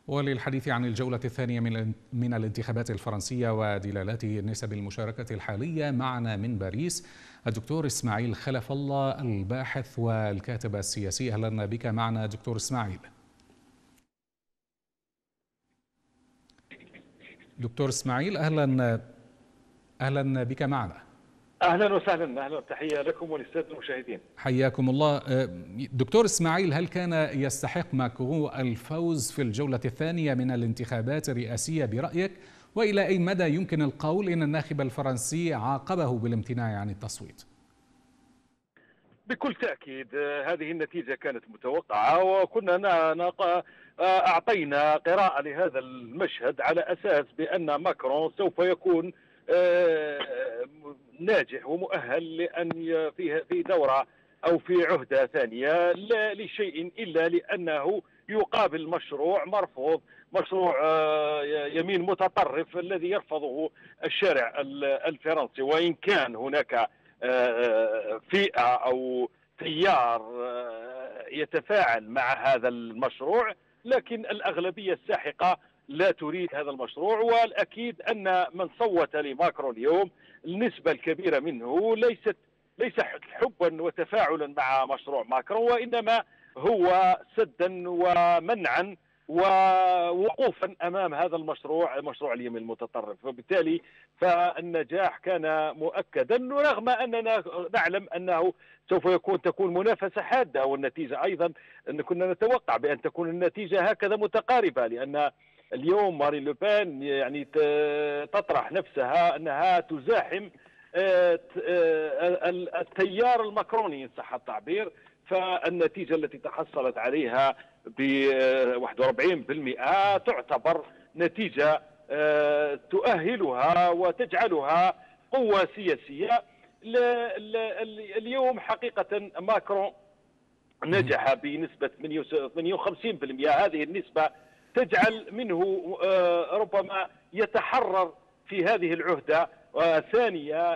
وللحديث عن الجولة الثانية من الانتخابات الفرنسية ودلالات نسب المشاركة الحالية، معنا من باريس الدكتور إسماعيل خلف الله، الباحث والكاتب السياسي. أهلا بك معنا دكتور إسماعيل. دكتور إسماعيل أهلا بك معنا. اهلا وسهلا، اهلا، تحيه لكم وللساده المشاهدين. حياكم الله. دكتور اسماعيل، هل كان يستحق ماكرون الفوز في الجولة الثانية من الانتخابات الرئاسية برأيك؟ وإلى أي مدى يمكن القول إن الناخب الفرنسي عاقبه بالامتناع عن التصويت؟ بكل تأكيد هذه النتيجة كانت متوقعة، وكنا أعطينا قراءة لهذا المشهد على أساس بأن ماكرون سوف يكون ناجح ومؤهل لأن في دورة أو في عهدة ثانية، لا لشيء إلا لأنه يقابل مشروع مرفوض، مشروع يمين متطرف الذي يرفضه الشارع الفرنسي. وإن كان هناك فئة أو تيار يتفاعل مع هذا المشروع، لكن الأغلبية الساحقة لا تريد هذا المشروع. والأكيد أن من صوت لماكرون اليوم النسبة الكبيرة منه ليس حبا وتفاعلا مع مشروع ماكرون، وإنما هو سدا ومنعا ووقوفا امام هذا المشروع، مشروع اليمين المتطرف. وبالتالي فالنجاح كان مؤكدا، رغم اننا نعلم انه سوف تكون منافسه حاده، والنتيجه ايضا ان كنا نتوقع بان تكون النتيجه هكذا متقاربه، لان اليوم مارين لوبان يعني تطرح نفسها انها تزاحم التيار الماكروني ان صح التعبير. فالنتيجة التي تحصلت عليها ب 41% تعتبر نتيجة تؤهلها وتجعلها قوة سياسية. اليوم حقيقة ماكرون نجح بنسبة 58%. هذه النسبة تجعل منه ربما يتحرر في هذه العهدة الثانية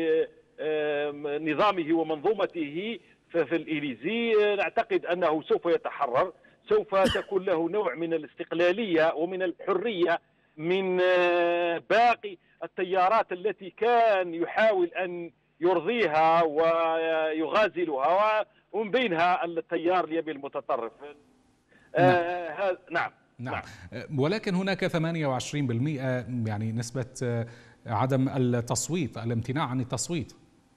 لنظامه ومنظومته في الإليزي. نعتقد أنه سوف يتحرر، سوف تكون له نوع من الاستقلالية ومن الحرية من باقي التيارات التي كان يحاول أن يرضيها ويغازلها، ومن بينها التيار اليمين المتطرف. نعم. ولكن هناك 28% يعني نسبة عدم التصويت، الامتناع عن التصويت.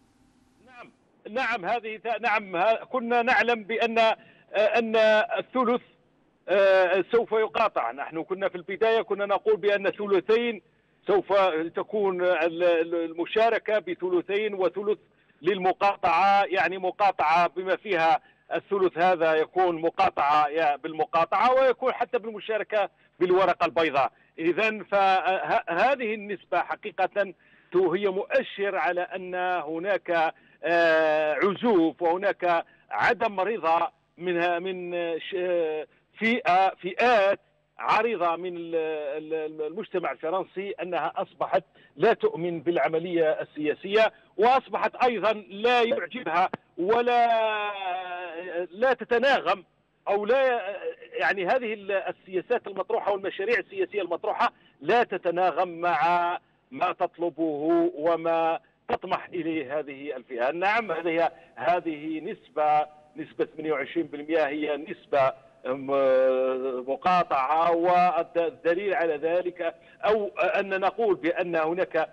نعم، كنا نعلم بأن الثلث سوف يقاطع. نحن كنا في البداية كنا نقول بأن ثلثين سوف تكون المشاركة، بثلثين وثلث للمقاطعة، يعني مقاطعة بما فيها الثلث هذا يكون مقاطعة بالمقاطعة، ويكون حتى بالمشاركة بالورقة البيضاء. إذن فهذه النسبة حقيقة هي مؤشر على أن هناك عزوف وهناك عدم رضا من فئات عريضة من المجتمع الفرنسي، أنها أصبحت لا تؤمن بالعملية السياسية، وأصبحت أيضا لا يعجبها لا تتناغم أو لا، يعني هذه السياسات المطروحة والمشاريع السياسية المطروحة لا تتناغم مع ما تطلبه وما تطمح إليه هذه الفئة. نعم، هذه نسبة 28% هي نسبة مقاطعة، والدليل على ذلك أو أن نقول بأن هناك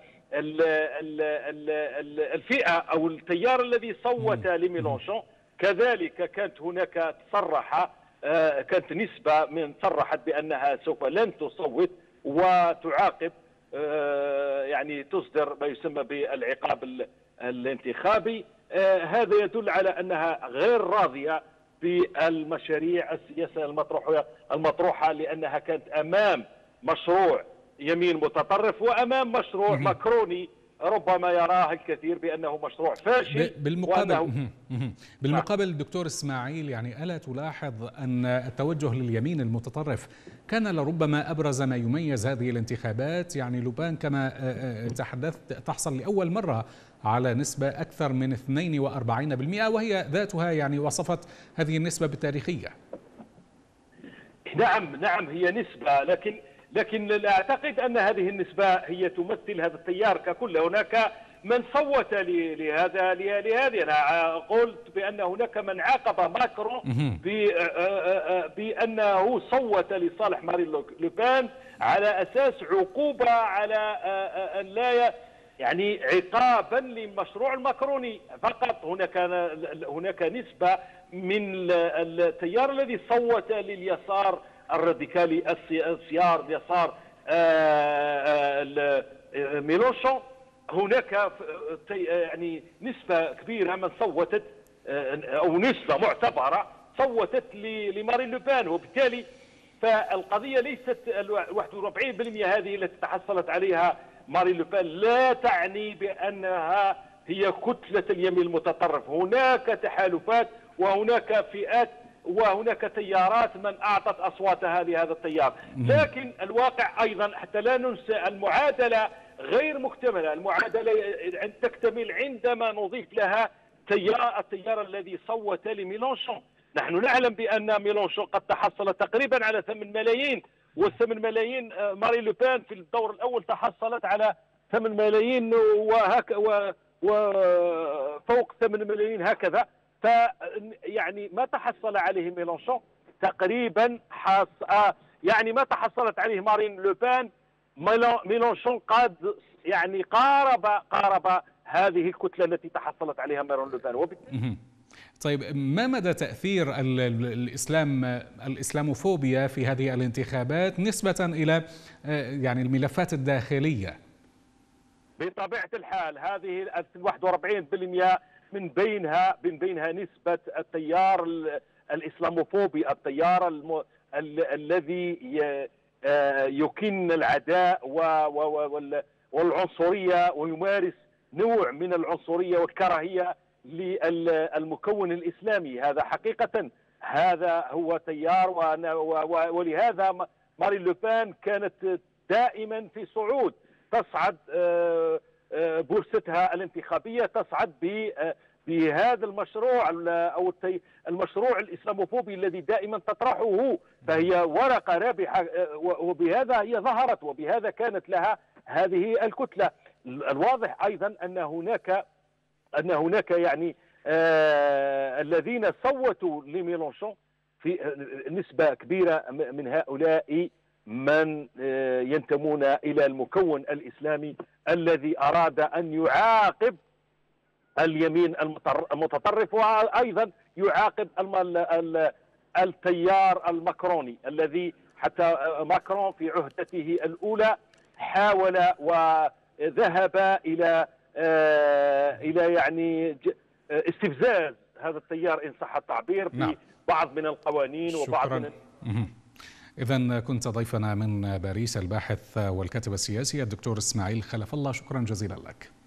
الفئة أو التيار الذي صوت لميلانشون كذلك كانت هناك كانت نسبة من صرحت بأنها سوف لن تصوت وتعاقب، يعني تصدر ما يسمى بالعقاب الانتخابي. هذا يدل على أنها غير راضية بالمشاريع السياسية المطروحة، لأنها كانت أمام مشروع يمين متطرف وأمام مشروع ماكروني ربما يراه الكثير بأنه مشروع فاشل. بالمقابل دكتور إسماعيل، يعني ألا تلاحظ أن التوجه لليمين المتطرف كان لربما أبرز ما يميز هذه الانتخابات؟ يعني لوبان كما تحدثت تحصل لأول مرة على نسبة أكثر من 42%، وهي ذاتها يعني وصفت هذه النسبة بالتاريخية. نعم هي نسبة، لكن لا أعتقد أن هذه النسبة هي تمثل هذا التيار ككل. هناك من صوت لهذه. أنا قلت بأن هناك من عاقب ماكرون بأنه صوت لصالح مارين لوبان على أساس عقوبة على أن لا يعني عقابا للمشروع الماكروني فقط. هناك نسبة من التيار الذي صوت لليسار الراديكالي اليسار ميلونشون. هناك يعني نسبة كبيرة من صوتت أو نسبة معتبرة صوتت لمارين لوبان، وبالتالي فالقضية ليست 41% هذه التي تحصلت عليها مارين لوبان لا تعني بأنها هي كتلة اليمين المتطرف. هناك تحالفات وهناك فئات وهناك تيارات من أعطت أصواتها لهذا التيار، لكن الواقع أيضا حتى لا ننسى المعادلة غير مكتملة. المعادلة تكتمل عندما نضيف لها التيار الذي صوت لميلونشون. نحن نعلم بأن ميلونشون قد تحصل تقريبا على 8 ملايين، و8 ملايين مارين لوبان في الدور الأول تحصلت على 8 ملايين وفوق 8 ملايين هكذا. يعني ما تحصل عليه ميلونشون تقريبا يعني ما تحصلت عليه مارين لوبان ميلونشون قد يعني قارب هذه الكتلة التي تحصلت عليها مارين لوبان. طيب، ما مدى تأثير الإسلاموفوبيا في هذه الانتخابات نسبة إلى يعني الملفات الداخلية؟ بطبيعة الحال هذه 41% من بينها نسبة التيار الإسلاموفوبي، التيار الذي يكن العداء والعنصرية ويمارس نوع من العنصرية والكراهية للمكون الإسلامي. هذا حقيقة هذا هو تيار، ولهذا مارين لوبان كانت دائما في صعود، تصعد بورصتها الانتخابية تصعد بهذا المشروع أو المشروع الإسلاموفوبي الذي دائما تطرحه، فهي ورقة رابحة، وبهذا هي ظهرت وبهذا كانت لها هذه الكتلة. الواضح أيضا أن هناك يعني الذين صوتوا لميلونشون في نسبة كبيرة من هؤلاء من ينتمون إلى المكون الإسلامي الذي أراد أن يعاقب اليمين المتطرف، وأيضا يعاقب التيار الماكروني الذي حتى ماكرون في عهدته الأولى حاول وذهب إلى يعني استفزاز هذا التيار إن صح التعبير ببعض من القوانين وبعض من إذن كنت ضيفنا من باريس الباحث والكاتب السياسي الدكتور إسماعيل خلف الله، شكرا جزيلا لك.